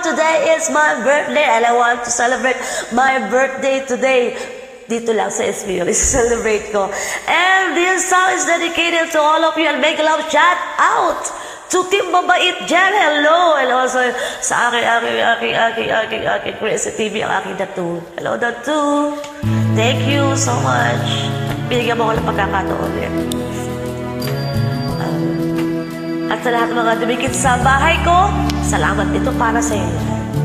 today is my birthday and I want to celebrate my birthday today. Dito lang sa SBO, celebrate ko. And this song is dedicated to all of you and make a love shout out to Team Mabait dyan. Hello! And also sa aking Crazy TV, ang aking Datu. Hello, Datu! Thank you so much. Binigyan mo ko ng pagkakataon ulit. At sa lahat ng mga dumikit sa bahay ko, salamat dito para sa inyo.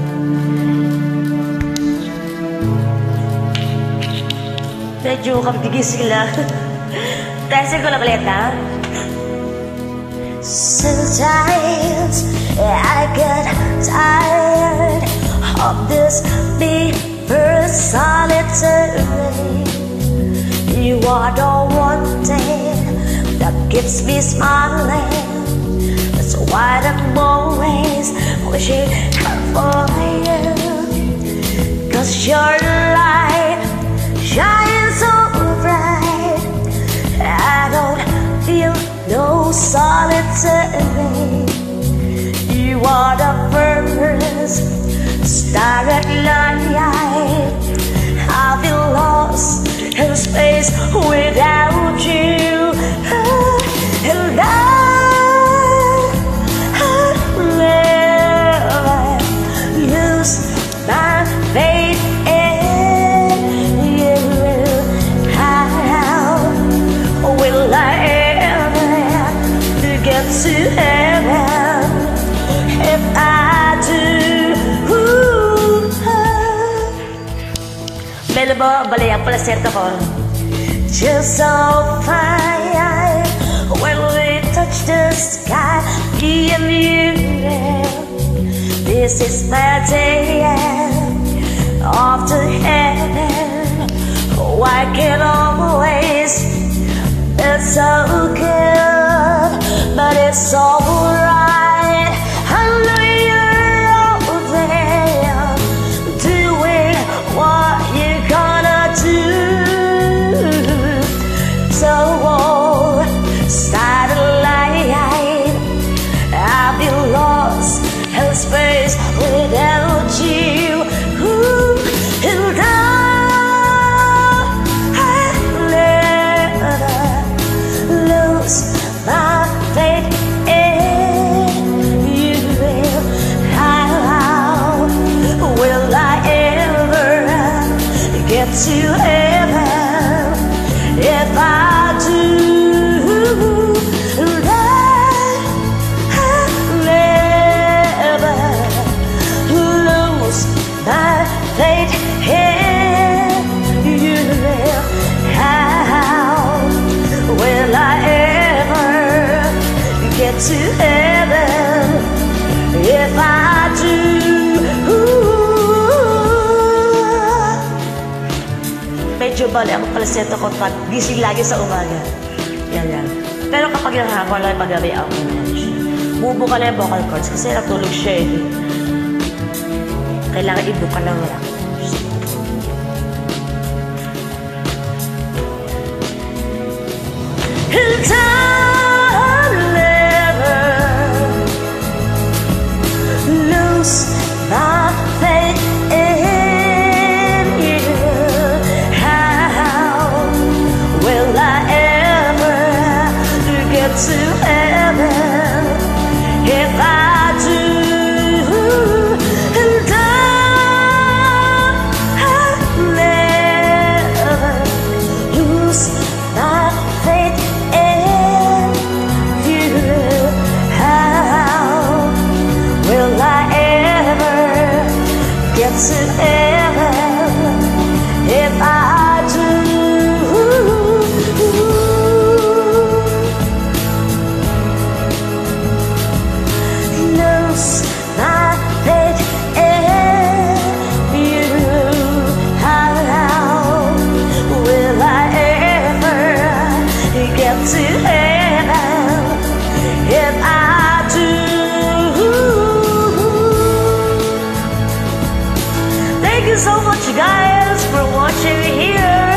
Medyo kagigising lang. Testing ko lang ulit, ha? Sometimes I get tired of this paper solitary. You are the one thing that keeps me smiling. That's why I'm always wishing for you. 'Cause your light shines so bright. I don't feel no solitary. You are the first starry light. I feel lost in space without you. And I lose my faith in you. How will I ever get to heaven if I do? Meron ba balayang palaseta ko? Just so fine when we touch the sky, me and you. This is my day off to heaven. Oh, I can always be so good, but it's alright. I know you're out there doing what you're gonna do. So satellite, I've been lost in space without you. And I never lose my faith in you. How will I ever get to heaven if I do? My faith in you. How will I ever get to heaven if I do? Medyo bali ang palaseto ko pag gising lagi sa umaga. Yan. Pero kapag yung hapon lang pag-gabi ako, bubo ka lang yung vocal cords kasi natulog siya eh. Kailangan ibuka lang lang. And I'll never lose my faith in you. How will I ever get to heaven if I do? Get to heaven if I do. Lose my faith in you. How will I ever get to heaven if I do? Thank you so much, guys, for watching here.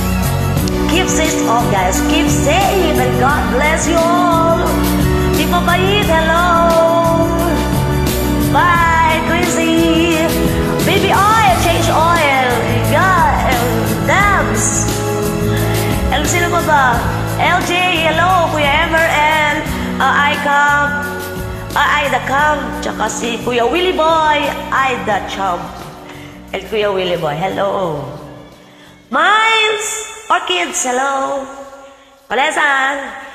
Keep safe, all guys. Keep safe, and God bless you all. Di ba ba Aida Cam, tsaka si Kuya Willie Boy, Aida Chub. And Kuya Willie Boy, hello. Miles, Orchids, hello. Olesan,